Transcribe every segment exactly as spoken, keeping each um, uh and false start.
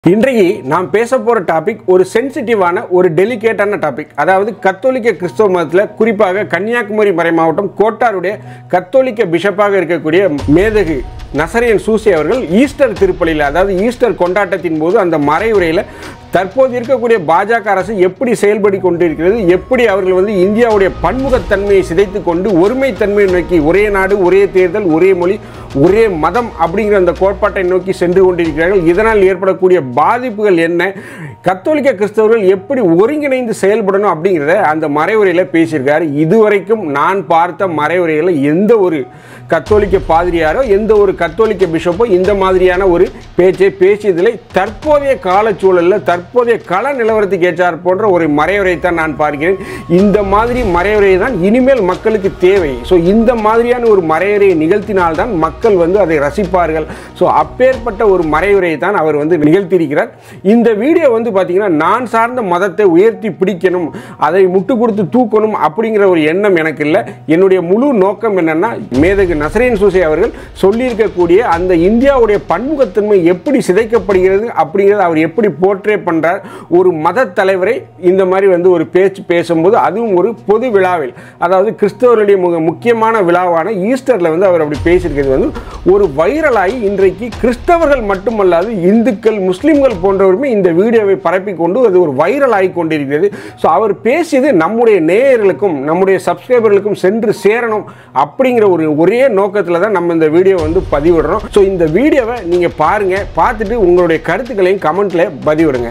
இன்றைக்கு நாம் பேச போற டாபிக் ஒரு சென்சிட்டிவான ஒரு டெலிகேட்டான டாபிக். அதாவது கத்தோலிக்க கிறிஸ்தவ மதத்தில் குறிப்பாக கன்னியாகுமரி மறை மாவட்டம் கோட்டாருடைய கத்தோலிக்க பிஷப்பாக இருக்கக்கூடிய மேதகு நசரேயன் சூசி அவர்கள் ஈஸ்டர் திருப்பலியில், அதாவது ஈஸ்டர் கொண்டாட்டத்தின் போது அந்த மறைவுரையில் தற்போது இருக்கக்கூடிய பாஜக அரசு எப்படி செயல்படி கொண்டிருக்கிறது, எப்படி அவர்கள் வந்து இந்தியாவுடைய பன்முகத்தன்மையை சிதைத்து கொண்டு ஒருமைத்தன்மையை நோக்கி ஒரே நாடு ஒரே தேர்தல் ஒரே மொழி ஒரே மதம் அப்படிங்கிற அந்த கோட்பாட்டை நோக்கி சென்று கொண்டிருக்கிறார்கள். இதனால் ஏற்படக்கூடிய பாதிப்புகள் என்ன, கத்தோலிக்க கிறிஸ்தவர்கள் எப்படி ஒருங்கிணைந்து செயல்படணும் அப்படிங்கிறத அந்த மறைவுரையில் பேசியிருக்காரு. இதுவரைக்கும் நான் பார்த்த மறைவுரையில் எந்த ஒரு கத்தோலிக்க பாதிரியாரோ எந்த ஒரு கத்தோலிக்க பிஷப்போ இந்த மாதிரியான ஒரு பேச்சை பேசியதில்லை. தற்போதைய காலச்சூழலில் தற்போதைய கள நிலவரத்துக்கு ஏற்றார் போன்ற ஒரு மறைவுரை தான் நான் பார்க்கிறேன். இந்த மாதிரி மறைவுரை தான் இனிமேல் மக்களுக்கு தேவை. ஸோ இந்த மாதிரியான ஒரு மறைவுரையை நிகழ்த்தினால்தான் மக்கள் வந்து அதை ரசிப்பார்கள். ஸோ அப்பேற்பட்ட ஒரு மறைவுரையை தான் அவர் வந்து நிகழ்த்தியிருக்கிறார். இந்த வீடியோ வந்து பார்த்தீங்கன்னா நான் சார்ந்த மதத்தை உயர்த்தி பிடிக்கணும், அதை முட்டு கொடுத்து தூக்கணும் அப்படிங்கிற ஒரு எண்ணம் எனக்கு இல்லை. என்னுடைய முழு நோக்கம் என்னன்னா, மேதகு நசரேயன் சூசி அவர்கள் சொல்லியிருக்கக்கூடிய அந்த இந்தியாவுடைய பன்முகத்தன்மை எப்படி சிதைக்கப்படுகிறது அப்படிங்கிறது அவர் எப்படி போர்ட்ரே பண்றார். ஒரு மத தலைவரை இந்த மாதிரி வந்து ஒரு பேச்சு பேசும்போது, அதுவும் ஒரு பொது விழாவில், அதாவது கிறிஸ்தவர்களுடைய முக்கியமான விழாவான ஈஸ்டர்ல வந்து அவர் அப்படி பேசியிருக்கிறது வந்து ஒரு வைரலாகி இன்றைக்கு கிறிஸ்தவர்கள் மட்டுமல்லாது இந்துக்கள் முஸ்லிம்கள் போன்றவருமே இந்த வீடியோவை பரப்பி கொண்டு அது ஒரு வைரல் ஆகி கொண்டிருக்கிறது. ஸோ அவர் பேசியது நம்முடைய நேயர்களுக்கும் நம்முடைய சப்ஸ்கிரைபர்களுக்கும் சென்று சேரணும் அப்படிங்கிற ஒரு ஒரே நோக்கத்தில் தான் நம்ம இந்த வீடியோ வந்து பதிவிடுறோம். ஸோ இந்த வீடியோவை நீங்க பாருங்க, பார்த்துட்டு உங்களுடைய கருத்துக்களையும் கமெண்ட்ல பதிவிடுங்க.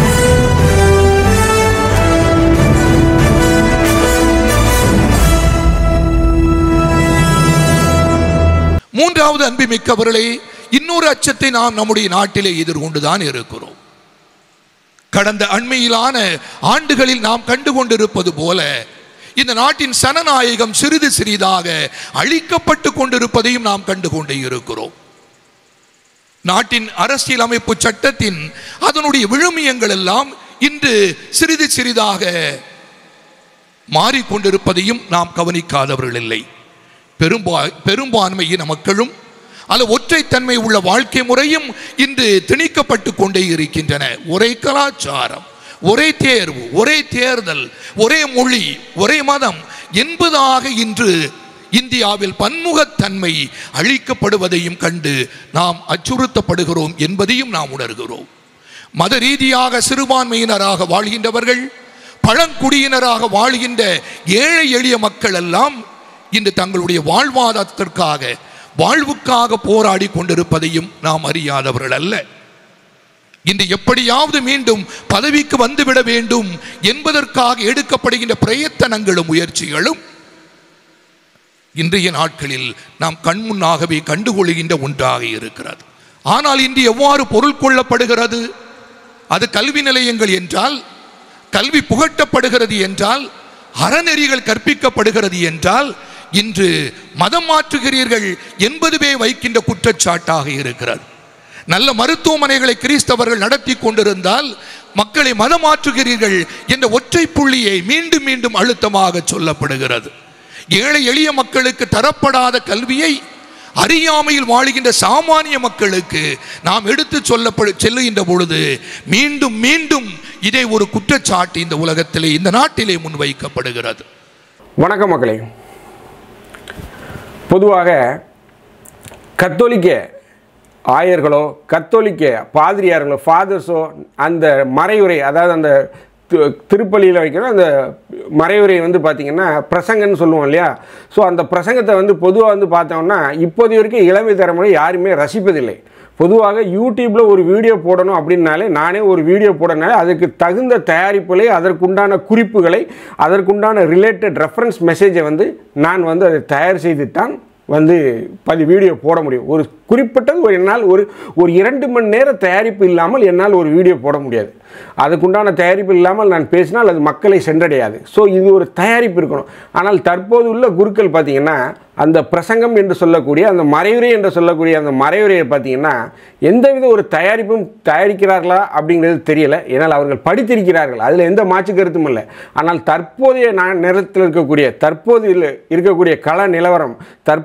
மூன்றாவது அன்புமிக்கவர்களே, இன்னொரு அச்சத்தை நாம் நம்முடைய நாட்டிலே எதிர்கொண்டுதான் இருக்கிறோம். கடந்த அண்மையிலான ஆண்டுகளில் நாம் கண்டுகொண்டிருப்பது போல இந்த நாட்டின் சனநாயகம் சிறிது சிறிதாக அழிக்கப்பட்டு கொண்டிருப்பதையும் நாம் கண்டுகொண்டே இருக்கிறோம். நாட்டின் அரசியல் அமைப்பு சட்டத்தின் அதனுடைய விழுமியங்கள் எல்லாம் இன்று சிறிது சிறிதாக மாறிக்கொண்டிருப்பதையும் நாம் கவனிக்காதவர்கள் இல்லை. பெரும்பா பெரும்பான்மையின மக்களும் அல்ல ஒற்றைத்தன்மை உள்ள வாழ்க்கை முறையும் இன்று திணிக்கப்பட்டு கொண்டே இருக்கின்றன. ஒரே கலாச்சாரம், ஒரே தேர்வு, ஒரே தேர்தல், ஒரே மொழி, ஒரே மதம் என்பதாக இன்று இந்தியாவில் பன்முகத்தன்மை அழிக்கப்படுவதையும் கண்டு நாம் அச்சுறுத்தப்படுகிறோம் என்பதையும் நாம் உணர்கிறோம். மத ரீதியாக சிறுபான்மையினராக வாழ்கின்றவர்கள், பழங்குடியினராக வாழ்கின்ற ஏழை எளிய மக்கள் எல்லாம் இன்று தங்களுடைய வாழ்வாதாரத்திற்காக வாழ்வுக்காக போராடி கொண்டிருப்பதையும் நாம் அறியாதவர்கள் அல்ல. இன்று எப்படியாவது மீண்டும் பதவிக்கு வந்துவிட வேண்டும் என்பதற்காக எடுக்கப்படுகின்ற பிரயத்தனங்களும் முயற்சிகளும் இன்றைய நாட்களில் நாம் கண்முன்னாகவே கண்டுகொள்கின்ற ஒன்றாக இருக்கிறது. ஆனால் இன்று எவ்வாறு பொருள் கொள்ளப்படுகிறது? அது கல்வி நிலையங்கள் என்றால், கல்வி புகட்டப்படுகிறது என்றால், அறநெறிகள் கற்பிக்கப்படுகிறது என்றால், இன்று மதம் மாற்றுகிறீர்கள் என்பதுவே வைக்கின்ற குற்றச்சாட்டாக இருக்கிறது. நல்ல மருத்துவமனைகளை கிறிஸ்தவர்கள் நடத்தி கொண்டிருந்தால் மக்களை மதம் மாற்றுகிறீர்கள் என்ற ஒற்றை புள்ளியை மீண்டும் மீண்டும் அழுத்தமாக சொல்லப்படுகிறது. ஏழை எளிய மக்களுக்கு தரப்படாத கல்வியை அறியாமையில் வாழ்கின்ற சாமானிய மக்களுக்கு நாம் எடுத்து சொல்லப்படு செல்லுகின்ற பொழுது மீண்டும் மீண்டும் இதே ஒரு குற்றச்சாட்டு இந்த உலகத்திலே, இந்த நாட்டிலே முன்வைக்கப்படுகிறது. வணக்கம் மக்களே. பொதுவாக கத்தோலிக்க ஆயர்களோ கத்தோலிக்க பாதிரியார்களோ ஃபாதர்ஸோ அந்த மறைவுரை, அதாவது அந்த திருப்பலியில் வைக்கிற அந்த மறைவுரை வந்து பார்த்திங்கன்னா பிரசங்கன்னு சொல்லுவோம் இல்லையா. ஸோ அந்த பிரசங்கத்தை வந்து பொதுவாக வந்து பார்த்தோம்னா இப்போது வரைக்கும் இளமை தலைமுறை யாருமே ரசிப்பதில்லை. பொதுவாக யூடியூப்பில் ஒரு வீடியோ போடணும் அப்படின்னாலே, நானே ஒரு வீடியோ போடனாலே அதுக்கு தகுந்த தயாரிப்புகளை, அதற்குண்டான குறிப்புகளை, அதற்குண்டான ரிலேட்டட் ரெஃபரன்ஸ் மெசேஜை வந்து நான் வந்து அதை தயார் செய்துட்டான் வந்து பதி வீடியோ போட முடியும். ஒரு குறிப்பிட்டது ஒரு என்னால் ஒரு ஒரு இரண்டு மணி நேர தயாரிப்பு இல்லாமல் என்னால் ஒரு வீடியோ போட முடியாது. அதுக்குண்டான தயாரிப்பு இல்லாமல் நான் பேசினால் அது மக்களை சென்றடையாது. ஸோ இது ஒரு தயாரிப்பு இருக்கணும். ஆனால் தற்போது உள்ள குருக்கள் பார்த்தீங்கன்னா அந்த பிரசங்கம் என்று சொல்லக்கூடிய அந்த மறைவுரை என்று சொல்லக்கூடிய அந்த மறைவுரையை பார்த்தீங்கன்னா எந்தவித ஒரு தயாரிப்பும் தயாரிக்கிறார்களா அப்படிங்கிறது தெரியல. ஏன்னால் அவர்கள் படித்திருக்கிறார்கள், அதில் எந்த மாற்று கருத்தும் இல்லை. ஆனால் தற்போதைய நேரத்தில் இருக்கக்கூடிய தற்போது இருக்கக்கூடிய கள நிலவரம், தற்போது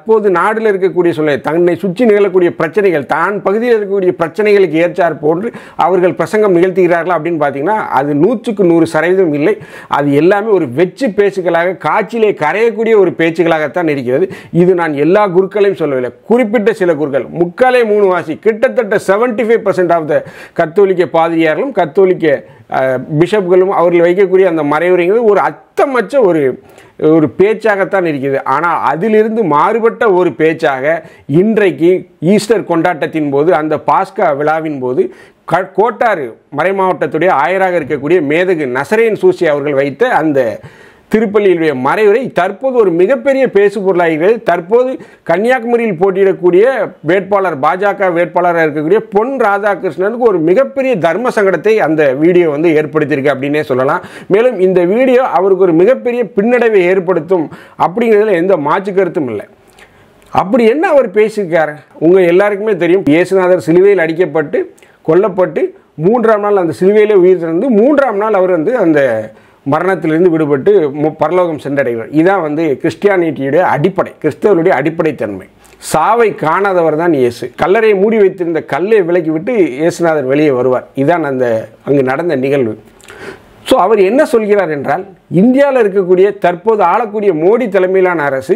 தற்போது நாட்டில் இருக்கக்கூடிய சொல்ல தன்னை சுற்றி நிகழக்கூடிய பிரச்சனைகள் தான் பகுதியில் இருக்கக்கூடிய பிரச்சனைகளுக்கு ஏற்றார் போன்று அவர்கள் பிரசங்கம் நிகழ்த்துகிறார்கள் அப்படின்னு பார்த்தீங்கன்னா அது நூற்றுக்கு நூறு சதவீதம் இல்லை. அது எல்லாமே ஒரு வெச்சு பேச்சுக்களாக காட்சியிலே கரையக்கூடிய ஒரு பேச்சுக்களாகத்தான் இருக்கிறது. இது நான் எல்லா குருக்களையும் சொல்லவில்லை, குறிப்பிட்ட சில குருக்கள் முக்காலே மூணு வாசி கிட்டத்தட்ட seventy five percent of the கத்தோலிக்க பாதிரியார்களும் கத்தோலிக்க பிஷப்களும் அவர்கள் வைக்கக்கூடிய அந்த மறைவுரைங்கிறது ஒரு அர்த்தமற்ற ஒரு ஒரு பேச்சாகத்தான் இருக்கிறது. ஆனால் அதிலிருந்து மாறுபட்ட ஒரு பேச்சாக இன்றைக்கு ஈஸ்டர் கொண்டாட்டத்தின் போது அந்த பாஸ்கா விழாவின் போது க கோட்டாறு மறைமாவட்டத்துடைய ஆயராக இருக்கக்கூடிய மேதகு நசரேன் சூசி அவர்கள் வைத்த அந்த திருப்பள்ளியிலுடைய மறைவுரை தற்போது ஒரு மிகப்பெரிய பேசு பொருளாகிறது. தற்போது கன்னியாகுமரியில் போட்டியிடக்கூடிய வேட்பாளர் பாஜக வேட்பாளராக இருக்கக்கூடிய பொன் ராதாகிருஷ்ணனுக்கு ஒரு மிகப்பெரிய தர்ம சங்கடத்தை அந்த வீடியோ வந்து ஏற்படுத்தியிருக்கு அப்படின்னே சொல்லலாம். மேலும் இந்த வீடியோ அவருக்கு ஒரு மிகப்பெரிய பின்னடைவை ஏற்படுத்தும் அப்படிங்கிறதுல எந்த மாற்று கருத்தும் இல்லை. அப்படி என்ன அவர் பேசியிருக்காரு உங்கள் எல்லாருக்குமே தெரியும். இயேசுநாதர் சிலுவையில் அடிக்கப்பட்டு கொல்லப்பட்டு மூன்றாம் நாள் அந்த சிலுவையிலே உயிர் திறந்து மூன்றாம் நாள் அவர் வந்து அந்த மரணத்திலிருந்து விடுபட்டு பரலோகம் சென்றடைவார். இதான் வந்து கிறிஸ்டியானிட்டியுடைய அடிப்படை, கிறிஸ்தவருடைய அடிப்படை தன்மை. சாவை காணாதவர் தான் இயேசு. கல்லறையை மூடி வைத்திருந்த கல்லை விலக்கி விட்டு இயேசுநாதர் வெளியே வருவார். இதான் அந்த அங்கு நடந்த நிகழ்வு. ஸோ அவர் என்ன சொல்கிறார் என்றால், இந்தியாவில் இருக்கக்கூடிய தற்போது ஆளக்கூடிய மோடி தலைமையிலான அரசு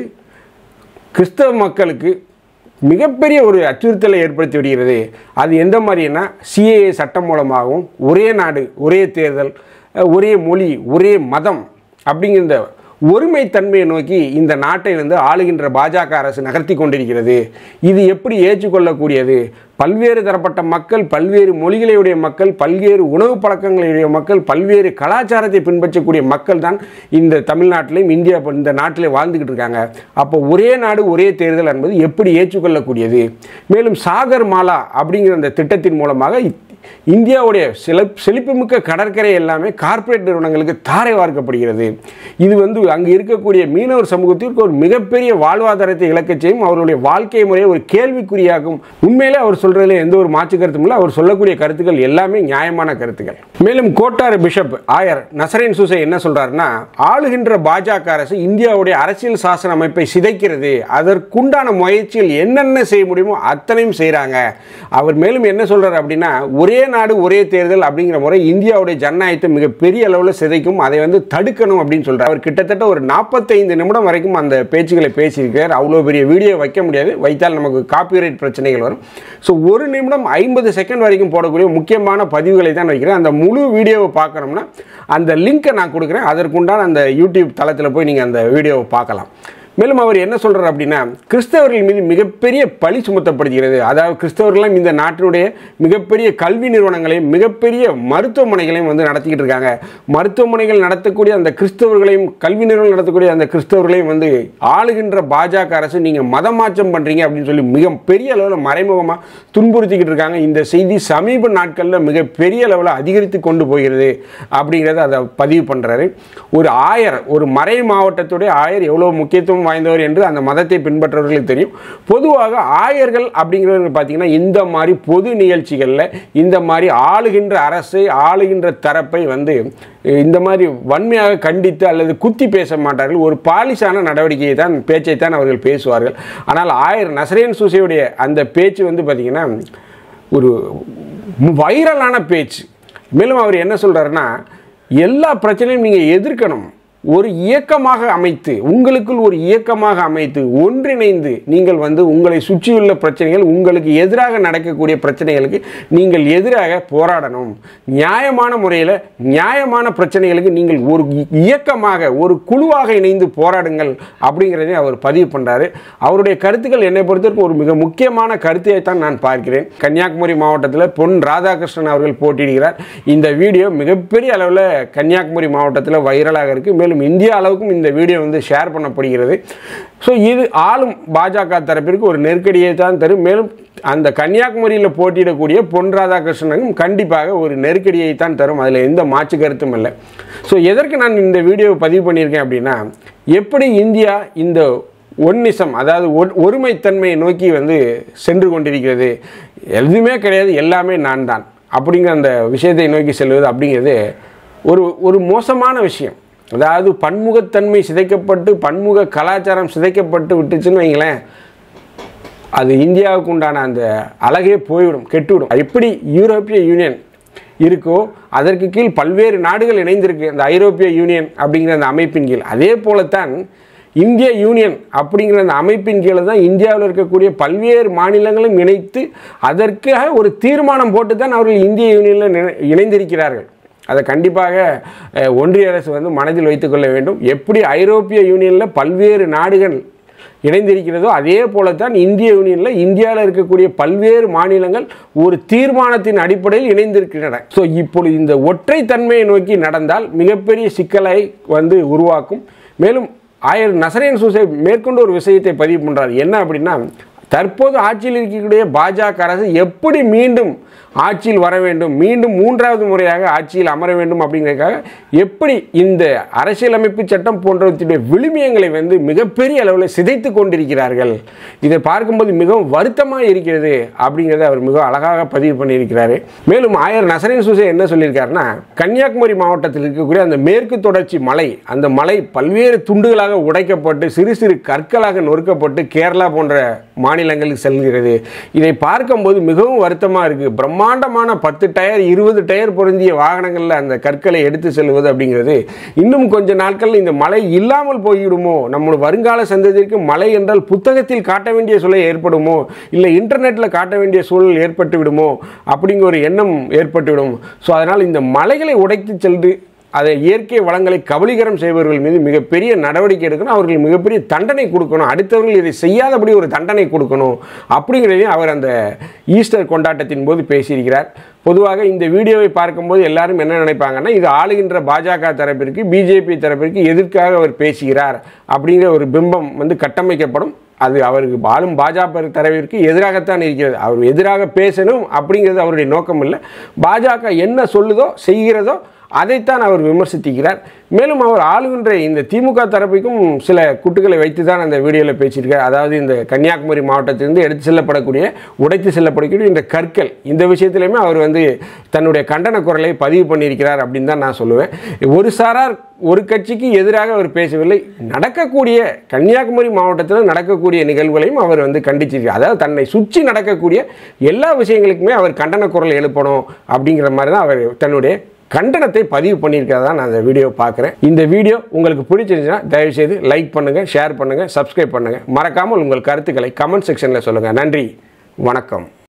கிறிஸ்தவ மக்களுக்கு மிகப்பெரிய ஒரு அச்சுறுத்தலை ஏற்படுத்தி விடுகிறது. அது எந்த மாதிரினா சிஏஏ சட்டம் மூலமாகவும் ஒரே நாடு ஒரே தேர்தல் ஒரே மொழி ஒரே மதம் அப்படிங்கிற ஒருமைத்தன்மையை நோக்கி இந்த நாட்டை வந்து ஆளுகின்ற பாஜக அரசு நகர்த்தி கொண்டிருக்கிறது. இது எப்படி ஏற்றுக்கொள்ளக்கூடியது? பல்வேறு தரப்பட்ட மக்கள், பல்வேறு மொழிகளையுடைய மக்கள், பல்வேறு உணவு பழக்கங்களுடைய மக்கள், பல்வேறு கலாச்சாரத்தை பின்பற்றக்கூடிய மக்கள் தான் இந்த தமிழ்நாட்டிலையும் இந்தியா இந்த நாட்டிலே வாழ்ந்துக்கிட்டு இருக்காங்க. அப்போ ஒரே நாடு ஒரே தேர்தல் என்பது எப்படி ஏற்றுக்கொள்ளக்கூடியது? மேலும் சாகர் மாலா அப்படிங்கிற அந்த திட்டத்தின் மூலமாக இந்தியாவுடைய சில செழிப்புமிக்க கடற்கரை எல்லாமே கார்ப்பரேட் நிறுவனங்களுக்கு தாரை வார்க்கப்படுகிறது. இது வந்து அங்கு இருக்கக்கூடிய மீனவர் சமூகத்திற்கு ஒரு மிகப்பெரிய வாழ்வாதாரத்தை இழக்கச் செய்யும், அவருடைய வாழ்க்கை முறையை ஒரு கேள்விக்குறியாகும். உண்மையிலே அவர் சொல்றதுல எந்த ஒரு மாற்று கருத்தும் இல்லை. அவர் சொல்லக்கூடிய கருத்துக்கள் எல்லாமே நியாயமான கருத்துக்கள். மேலும் கோட்டாறு பிஷப் ஆயர் நசரேன் சூசை என்ன சொல்றாருன்னா, ஆளுகின்ற பாஜக அரசு இந்தியாவுடைய அரசியல் சாசன அமைப்பை சிதைக்கிறது, அதற்குண்டான முயற்சிகள் என்னென்ன செய்ய முடியுமோ அத்தனையும் செய்கிறாங்க. அவர் மேலும் என்ன சொல்றாரு அப்படின்னா, ஒரே நாடு ஒரே தேர்தல் அப்படிங்கிற முறை இந்தியாவுடைய ஜனநாயகத்தை மிக பெரிய அளவில் சிதைக்கும், அதை வந்து தடுக்கணும் அப்படின்னு சொல்றாரு. அவர் கிட்டத்தட்ட ஒரு நாற்பத்தைந்து நிமிடம் வரைக்கும் அந்த பேச்சுகளை பேசியிருக்கிறார். அவ்வளோ பெரிய வீடியோ வைக்க முடியாது, வைத்தால் நமக்கு காப்பிரைட் பிரச்சனைகள் வரும். ஸோ ஒரு நிமிடம் ஐம்பது செகண்ட் வரைக்கும் போடக்கூடிய முக்கியமான பதிவுகளை தான் வைக்கிறேன். அந்த முழு வீடியோவை பார்க்கணும்னா அந்த லிங்கை நான் கொடுக்குறேன், அதற்குண்டான அந்த யூடியூப் தளத்தில் போய் நீங்கள் அந்த வீடியோவை பார்க்கலாம். மேலும் அவர் என்ன சொல்றார் அப்படின்னா, கிறிஸ்தவர்கள் மீது மிகப்பெரிய பழி சுமத்தப்படுகிறது. அதாவது கிறிஸ்தவர்களும் இந்த நாட்டினுடைய மிகப்பெரிய கல்வி நிறுவனங்களையும் மிகப்பெரிய மருத்துவமனைகளையும் வந்து நடத்திக்கிட்டு இருக்காங்க. மருத்துவமனைகள் நடத்தக்கூடிய அந்த கிறிஸ்தவர்களையும் கல்வி நிறுவனம் நடத்தக்கூடிய அந்த கிறிஸ்தவர்களையும் வந்து ஆளுகின்ற பாஜக அரசு நீங்கள் மதம் மாற்றம் பண்ணுறீங்க அப்படின்னு சொல்லி மிக பெரிய அளவில் மறைமுகமாக துன்புறுத்திக்கிட்டு இருக்காங்க. இந்த செய்தி சமீப நாட்களில் மிக பெரிய அளவில் அதிகரித்து கொண்டு போகிறது அப்படிங்கிறத அதை பதிவு பண்ணுறாரு. ஒரு ஆயர், ஒரு மறை மாவட்டத்துடைய ஆயர் எவ்வளோ முக்கியத்துவம் வாய்ந்தவர் என்று அந்த மதத்தை பின்பற்றவர்களுக்கு தெரியும். பொதுவாக ஆயர்கள் அப்படிங்கிறவங்க பார்த்தீங்கன்னா இந்த மாதிரி பொது நிகழ்ச்சிகளில் இந்த மாதிரி ஆளுகின்ற அரசை ஆளுகின்ற தரப்பை வந்து இந்த மாதிரி வன்மையாக கண்டித்து அல்லது குத்தி பேச மாட்டார்கள். ஒரு பாலிசான நடவடிக்கையை தான் பேச்சை தான் அவர்கள் பேசுவார்கள். ஆனால் ஆயர் நசரேன் சூசையுடைய அந்த பேச்சு வந்து பார்த்தீங்கன்னா ஒரு வைரலான பேச்சு. மேலும் அவர் என்ன சொல்றாருன்னா, எல்லா பிரச்சனையும் நீங்கள் எதிர்க்கணும், ஒரு இயக்கமாக அமைத்து உங்களுக்குள் ஒரு இயக்கமாக அமைத்து ஒன்றிணைந்து நீங்கள் வந்து உங்களை சுற்றியுள்ள பிரச்சனைகள், உங்களுக்கு எதிராக நடக்கக்கூடிய பிரச்சனைகளுக்கு நீங்கள் எதிராக போராடணும். நியாயமான முறையில் நியாயமான பிரச்சனைகளுக்கு நீங்கள் ஒரு இயக்கமாக ஒரு குழுவாக இணைந்து போராடுங்கள் அப்படிங்கிறதை அவர் பதிவு பண்ணுறாரு. அவருடைய கருத்துக்கள் என்னை பொறுத்தவரைக்கும் ஒரு மிக முக்கியமான கருத்தை தான் நான் பார்க்கிறேன். கன்னியாகுமரி மாவட்டத்தில் பொன் ராதாகிருஷ்ணன் அவர்கள் போட்டியிடுகிறார். இந்த வீடியோ மிகப்பெரிய அளவில் கன்னியாகுமரி மாவட்டத்தில் வைரலாக இருக்குது. மேலும் இந்தியா அளவுக்கும் இந்த வீடியோ வந்து ஷேர் பண்ணப்படுகிறது. ஸோ இது ஆளும் பாஜக தரப்பிற்கு ஒரு நெருக்கடியை தான் தரும். மேலும் அந்த கன்னியாகுமரியில் போட்டியிடக்கூடிய பொன் ராதாகிருஷ்ணனுக்கும் கண்டிப்பாக ஒரு நெருக்கடியை தான் தரும், அதில் எந்த மாற்று கருத்தும் இல்லை. ஸோ எதற்கு நான் இந்த வீடியோவை பதிவு பண்ணியிருக்கேன் அப்படின்னா, எப்படி இந்தியா இந்த ஒன்னிசம் அதாவது ஒருமைத்தன்மையை நோக்கி வந்து சென்று கொண்டிருக்கிறது, எதுவுமே கிடையாது எல்லாமே நான் தான் அப்படிங்கிற அந்த விஷயத்தை நோக்கி செல்வது அப்படிங்கிறது ஒரு ஒரு மோசமான விஷயம். அதாவது பன்முகத்தன்மை சிதைக்கப்பட்டு பன்முக கலாச்சாரம் சிதைக்கப்பட்டு விட்டுச்சுன்னு வைங்களேன், அது இந்தியாவுக்கு உண்டான அந்த அழகே போய்விடும், கெட்டுவிடும். எப்படி யூரோப்பிய யூனியன் இருக்கோ அதற்கு கீழ் பல்வேறு நாடுகள் இணைந்திருக்கு அந்த ஐரோப்பிய யூனியன் அப்படிங்கிற அந்த அமைப்பின் கீழ். அதே போலத்தான் இந்திய யூனியன் அப்படிங்கிற அந்த அமைப்பின் கீழே தான் இந்தியாவில் இருக்கக்கூடிய பல்வேறு மாநிலங்களும் இணைத்து அதற்காக ஒரு தீர்மானம் போட்டு தான் அவர்கள் இந்திய யூனியனில் இணைந்திருக்கிறார்கள். அதை கண்டிப்பாக ஒன்றிய அரசு வந்து மனதில் வைத்துக்கொள்ள வேண்டும். எப்படி ஐரோப்பிய யூனியனில் பல்வேறு நாடுகள் இணைந்திருக்கிறதோ அதே போலத்தான் இந்திய யூனியனில் இந்தியாவில் இருக்கக்கூடிய பல்வேறு மாநிலங்கள் ஒரு தீர்மானத்தின் அடிப்படையில் இணைந்திருக்கின்றன. ஸோ இப்பொழுது இந்த ஒற்றை தன்மையை நோக்கி நடந்தால் மிகப்பெரிய சிக்கலை வந்து உருவாக்கும். மேலும் ஆயர் நசரேன் சூசை மேற்கொண்டு ஒரு விஷயத்தை பதிவு பண்ணுறார். என்ன அப்படின்னா, தற்போது ஆட்சியில் இருக்கக்கூடிய பாஜக அரசு எப்படி மீண்டும் ஆட்சியில் வர வேண்டும், மீண்டும் மூன்றாவது முறையாக ஆட்சியில் அமர வேண்டும் அப்படிங்கிறதுக்காக எப்படி இந்த அரசியலமைப்பு சட்டம் போன்றவற்றுடைய விழுமியங்களை வந்து மிகப்பெரிய அளவில் சிதைத்து கொண்டிருக்கிறார்கள். இதை பார்க்கும்போது மிகவும் வருத்தமாக இருக்கிறது அப்படிங்கிறத அவர் மிக அழகாக பதிவு பண்ணியிருக்கிறாரு. மேலும் ஆயர் நசரேன் சூசை என்ன சொல்லியிருக்காருன்னா, கன்னியாகுமரி மாவட்டத்தில் இருக்கக்கூடிய அந்த மேற்கு தொடர்ச்சி மலை, அந்த மலை பல்வேறு துண்டுகளாக உடைக்கப்பட்டு சிறு சிறு கற்களாக நொறுக்கப்பட்டு கேரளா போன்ற மாநிலங்களுக்கு செல்கிறது. இதை பார்க்கும்போது மிகவும் வருத்தமாக இருக்குது. பிரம்மாண்டமான பத்து டயர் இருபது டயர் பொருந்திய வாகனங்களில் அந்த கற்களை எடுத்து செல்வது அப்படிங்கிறது இன்னும் கொஞ்ச நாட்கள் இந்த மலை இல்லாமல் போய்விடுமோ, நம்முடைய வருங்கால சந்ததிக்கு மலை என்றால் புத்தகத்தில் காட்ட வேண்டிய சூழல் ஏற்படுமோ, இல்லை இன்டர்நெட்டில் காட்ட வேண்டிய சூழல் ஏற்பட்டு விடுமோ அப்படிங்கிற ஒரு எண்ணம் ஏற்பட்டுவிடும். ஸோ அதனால் இந்த மலைகளை உடைத்து சென்று அதை இயற்கை வளங்களை கபலீகரம் செய்பவர்கள் மீது மிகப்பெரிய நடவடிக்கை எடுக்கணும். அவர்கள் மிகப்பெரிய தண்டனை கொடுக்கணும். அடுத்தவர்கள் இதை செய்யாதபடி ஒரு தண்டனை கொடுக்கணும் அப்படிங்கிறதையும் அவர் அந்த ஈஸ்டர் கொண்டாட்டத்தின் போது பேசியிருக்கிறார். பொதுவாக இந்த வீடியோவை பார்க்கும்போது எல்லாரும் என்ன நினைப்பாங்கன்னா, இது ஆளுகின்ற பாஜக தரப்பிற்கு பிஜேபி தரப்பிற்கு எதிர்க்காக அவர் பேசுகிறார் அப்படிங்கிற ஒரு பிம்பம் வந்து கட்டமைக்கப்படும். அது அவருக்கு ஆளும் பாஜக தரப்பிற்கு எதிராகத்தான் இருக்கிறது. அவர் எதிராக பேசணும் அப்படிங்கிறது அவருடைய நோக்கம் இல்லை. பாஜக என்ன சொல்லுதோ செய்கிறதோ அதைத்தான் அவர் விமர்சித்திருக்கிறார். மேலும் அவர் ஆளுகின்ற இந்த திமுக தரப்புக்கும் சில குட்டுகளை வைத்து தான் அந்த வீடியோவில் பேசியிருக்கார். அதாவது இந்த கன்னியாகுமரி மாவட்டத்திலிருந்து எடுத்து செல்லப்படக்கூடிய உடைத்து செல்லப்படக்கூடிய இந்த கற்கள், இந்த விஷயத்திலையுமே அவர் வந்து தன்னுடைய கண்டன குரலை பதிவு பண்ணியிருக்கிறார் அப்படின்னு தான் நான் சொல்லுவேன். ஒரு சாரார் ஒரு கட்சிக்கு எதிராக அவர் பேசவில்லை. நடக்கக்கூடிய கன்னியாகுமரி மாவட்டத்தில் நடக்கக்கூடிய நிகழ்வுகளையும் அவர் வந்து கண்டிச்சிருக்கார். அதாவது தன்னை சுற்றி நடக்கக்கூடிய எல்லா விஷயங்களுக்குமே அவர் கண்டன குரல் எழுப்பணும் அப்படிங்கிற மாதிரி தான் அவர் தன்னுடைய கண்டனத்தை பதிவு பண்ணியிருக்கிறதா நான் அந்த வீடியோ பார்க்குறேன். இந்த வீடியோ உங்களுக்கு பிடிச்சிருந்துச்சுன்னா தயவுசெய்து லைக் பண்ணுங்கள், ஷேர் பண்ணுங்கள், சப்ஸ்கிரைப் பண்ணுங்கள். மறக்காமல் உங்கள் கருத்துக்களை கமெண்ட் செக்ஷனில் சொல்லுங்கள். நன்றி, வணக்கம்.